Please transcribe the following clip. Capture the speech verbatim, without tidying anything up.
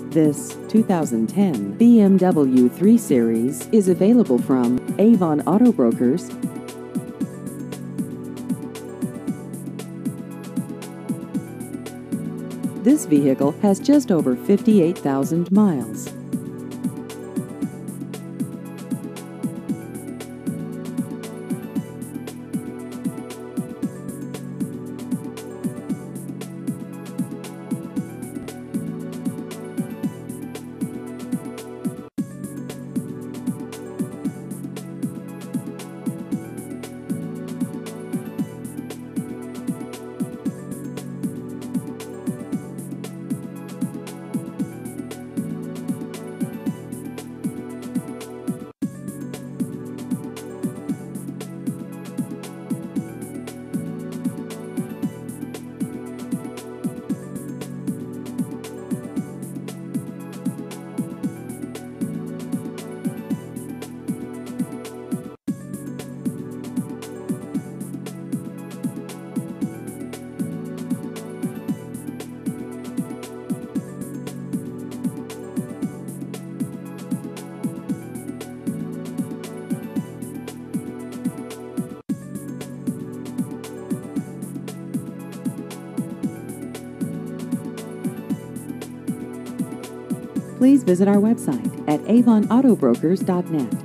This two thousand ten B M W three Series is available from Avon Auto Brokers. This vehicle has just over fifty-eight thousand miles. Please visit our website at avon auto brokers dot net.